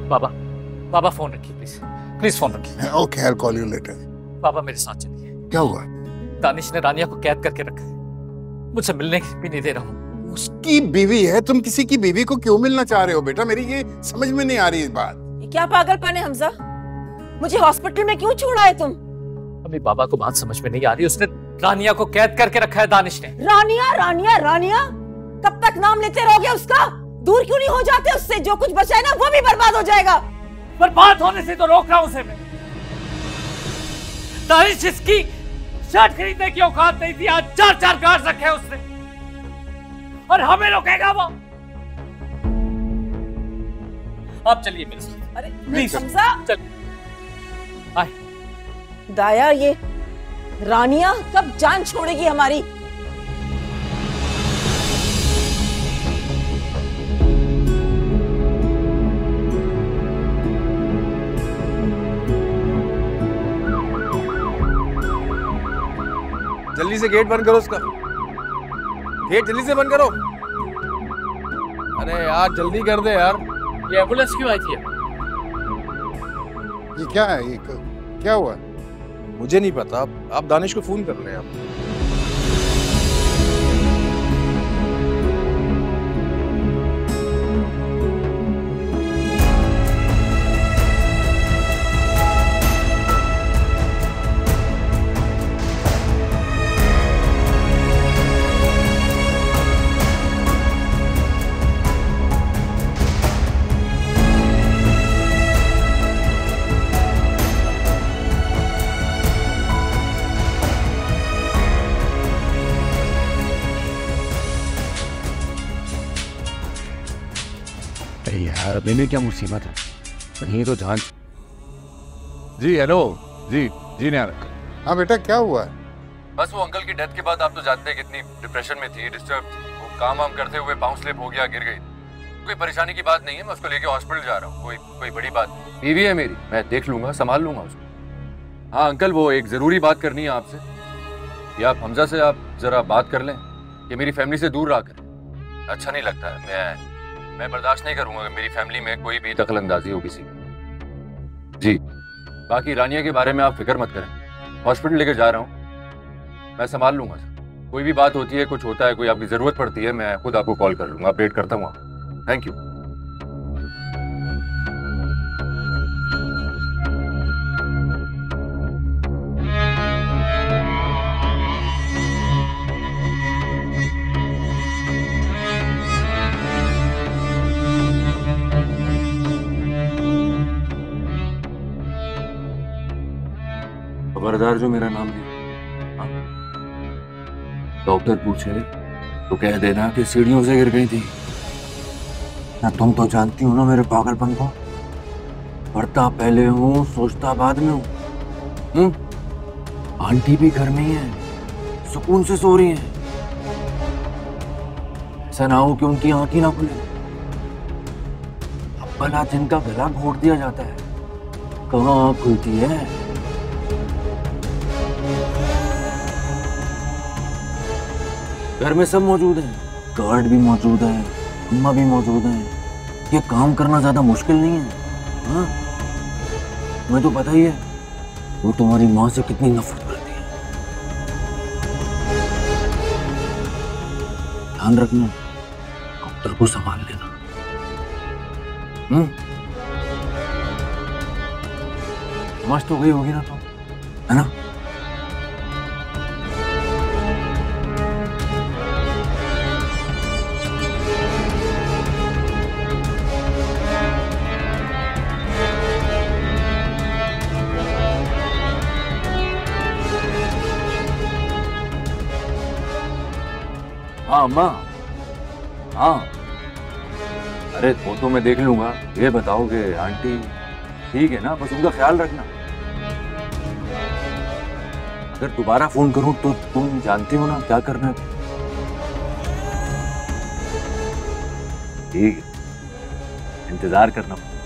बाबा, बाबा फोन रखिए please, please phone रखिए। Okay, I will call you later. बाबा मेरे साथ चलिए। क्या हुआ? दानिश ने रानिया को कैद करके रखा है, मुझसे मिलने भी नहीं दे रहा हूँ। उसकी बीवी है, तुम किसी की बीवी को क्यों मिलना चाह रहे हो बेटा? मेरी ये समझ में नहीं आ रही इस बात। ये क्या पागलपन है हमजा? मुझे हॉस्पिटल में क्यों छोड़ा है तुम? अभी बाबा को बात समझ में नहीं आ रही, उसने रानिया को कैद करके रखा है दानिश ने। रानिया रानिया रानिया, कब तक नाम लेते रहोगे उसका? दूर क्यों नहीं हो जाते उससे? जो कुछ बचा है ना वो भी बर्बाद हो जाएगा। बर्बाद होने से तो रोक रहा हूं उसे मैं। दानिश जिसकी शर्ट खरीदने की औकात नहीं थी, आज 4-4 गार्ड रखे हैं उसने, और हमें रोकेगा वो? आप चलिए मेरे साथ। अरे प्लीज हमजा, चल। आए। दाया, ये रानिया कब जान छोड़ेगी हमारी? जल्दी से गेट बंद करो उसका। गेट जल्दी से बंद करो। अरे यार जल्दी कर दे यार। ये एम्बुलेंस क्यों आई थी? ये क्या है? ये क्या हुआ? मुझे नहीं पता, आप दानिश को फोन कर लें आप। यार अभी में क्या मुसीबत है? कहीं तो जांच। जी हेलो। जी जी नहीं। हाँ बेटा, क्या हुआ? बस वो अंकल की डेथ के बाद आप तो जानते हैं कितनी डिप्रेशन में थी, डिस्टर्ब। वो काम वाम करते हुए पाँव स्लिप हो गया, गिर गई। कोई परेशानी की बात नहीं है, मैं उसको लेके हॉस्पिटल जा रहा हूँ। कोई बड़ी बात नहीं। बीवी है मेरी, मैं देख लूंगा, संभाल लूंगा उसको। हाँ अंकल, वो एक जरूरी बात करनी है आपसे, कि आप हमजा से आप जरा बात कर लें कि मेरी फैमिली से दूर रहा कर। अच्छा नहीं लगता है, मैं बर्दाश्त नहीं करूंगा कि मेरी फैमिली में कोई भी दखलंदाजी हो किसी की। जी, बाकी रानिया के बारे में आप फिक्र मत करें, हॉस्पिटल लेकर जा रहा हूँ, मैं संभाल लूंगा सर। कोई भी बात होती है, कुछ होता है, कोई आपकी ज़रूरत पड़ती है, मैं खुद आपको कॉल कर लूँगा, अपडेट करता हूँ। Thank you. खबरदार जो मेरा नाम लिया, डॉक्टर पूछे तो कह देना कि सीढ़ियों से गिर गई थी ना। तुम तो जानती हो ना मेरे पागलपन को, पढ़ता पहले हूँ, सोचता बाद में हूँ। आंटी भी घर में ही है, सुकून से सो रही है, ऐसा ना हो कि उनकी आंख ही ना खुले। अब भला जिनका गला घोट दिया जाता है, कहाँ आंख खुलती है? घर में सब मौजूद है, गार्ड भी मौजूद है, अम्मा भी मौजूद है। ये काम करना ज्यादा मुश्किल नहीं है। हाँ, तुम्हें तो पता ही है वो तुम्हारी माँ से कितनी नफरत करती है। ध्यान रखना, डॉक्टर को संभाल लेना। मस्त हो गई होगी ना तुम, है ना? हाँ अम्मा, हाँ। अरे वो तो मैं देख लूंगा। ये बताओ कि आंटी ठीक है ना? बस उनका ख्याल रखना। अगर दोबारा फोन करूं तो तुम जानती हो ना क्या करना है। ठीक है, इंतजार करना।